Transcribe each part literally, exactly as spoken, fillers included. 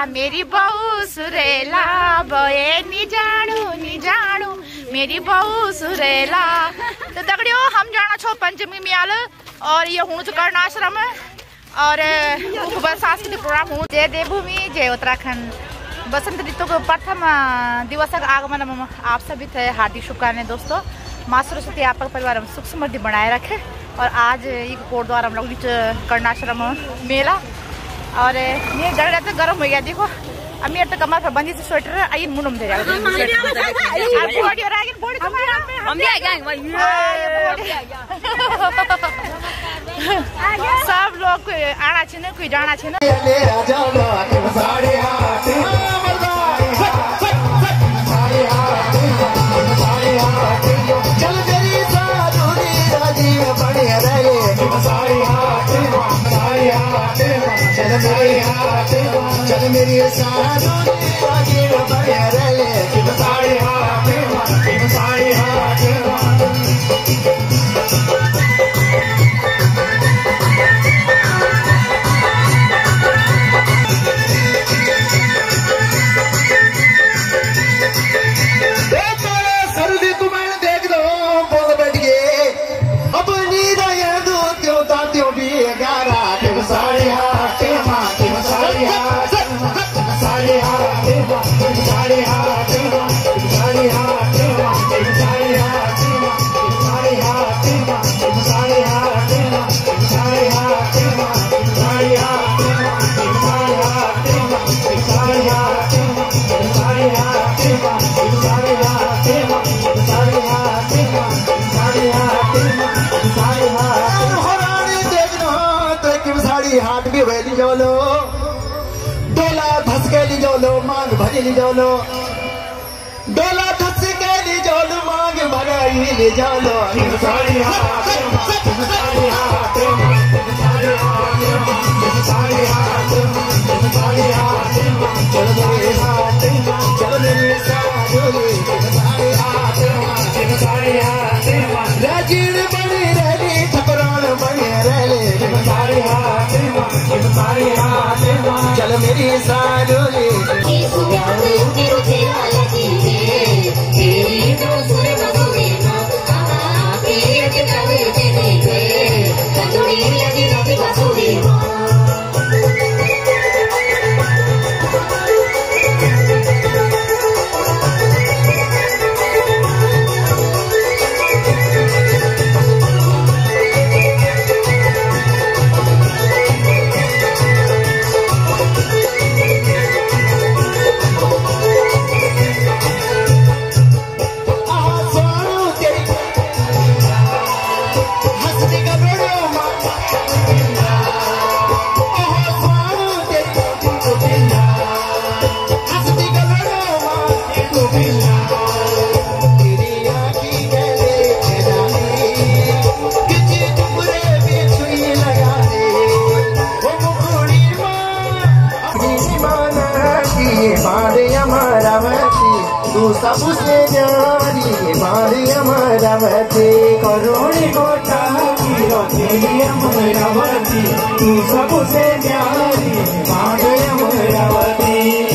मेरी बहू सुरेला बये नी जाणू नी जाणू मेरी बहू सुरेला। तो दगड़ियों हम जाना छो पंचमी म्याल और ये हूँ कर्ण आश्रम और सांस्कृतिक प्रोग्राम हूँ। जय देवभूमि जय उत्तराखंड। बसंत ऋतु के प्रथम दिवस का आगमन में आप सभी थे हार्दिक शुभकामनाएं दोस्तों। माँ सरस्वती आपका परिवार में सुख समृद्धि बनाए रखे। और आज ये कोट द्वारा हम लोग कर्णाश्रम मेला और ये जगह तो गर्म हो गया। देखो अब मेरे तो कमर पर बंदी से स्वेटर आई मुंडम दे रहा सब लोग कोई आना चाहिए कोई जाना चाहिए। चल मेरी सारी सर्दी तुम्हें देख दो बोल बैठ गए अपनी दया दो त्यों दातियों भी ग्यारह साढ़े आठ साढ़े आठ साढ़े आठ साढ़े आठ साढ़े आठ साढ़े आठ साढ़े आठ साढ़े आठ साढ़े आठ साढ़े आठ हाथ भी वैली जोलो डोला धस के ली जोलो मांग भरी ली जोलो डोला धस के ली जोलो मांग भराई ली जोलो साड़ी हाथ साड़ी हाथ साड़ी हाथ साड़ी हाथ साड़ी हाथ चलो मेरे साथ चलो मेरे साथ साड़ी हाथ साड़ी हाथ राजीव बनी रही ठकरान बनी रहे साड़ी हाथ साड़ी हाथ चल मेरी साडोली सबसे न्यारी मारी अमरावती करोड़ी कोटा की रोटी अमरावती तू सबसे न्यारी मारी अमरावती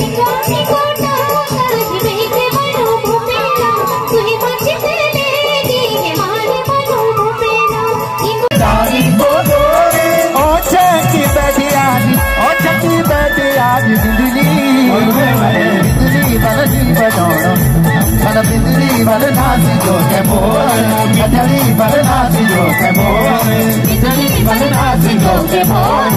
बिजली बल नासी जो के बोल बिजली बल नासी जो के बोल बिजली बल नासी जो के बोल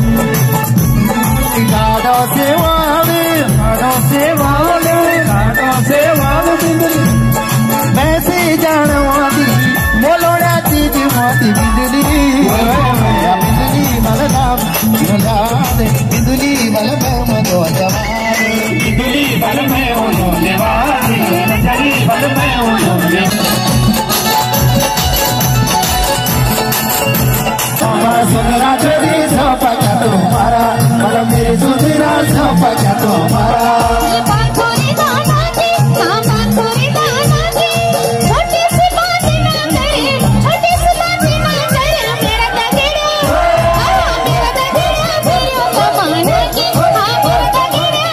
गाड़ो से वाले गाड़ो से वाले गाड़ो से वाले बिजली वैसे जान वाली बोलो ना चीज मोती बिजली बिजली बल नाम बिजली बल में मनो जवानी बिजली बल में मनो जवानी बिजली बल में मनो हमारा सुंदरा चोरी सपना तुम्हारा मतलब मेरे सुंदरा सपना तुम्हारा Come on,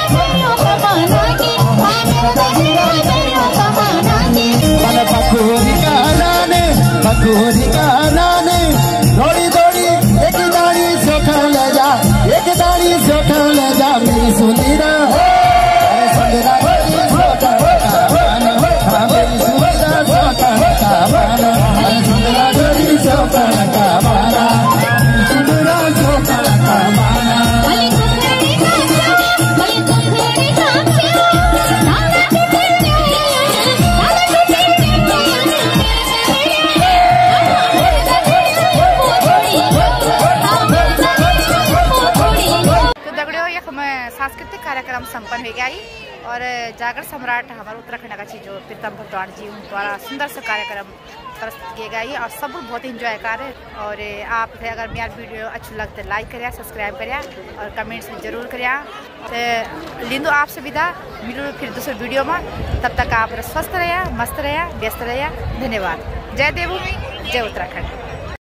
कार्यक्रम संपन्न हो गया और जागर सम्राट हमारे उत्तराखंड का चीज जो प्रीतम भरद्वाज जी द्वारा सुंदर से कार्यक्रम प्रस्तुत किए गए और सब बहुत इंजॉय कर और आप अगर मेरा वीडियो अच्छा लगता है लाइक करिए सब्सक्राइब करिए और कमेंट्स में जरूर करिए। तो लिंदो आपसे विदा मिलूँ फिर दूसरे वीडियो में, तब तक आप स्वस्थ रहिए, मस्त रहिए, व्यस्त रहिए। धन्यवाद। जय देवभूमि, जय उत्तराखंड।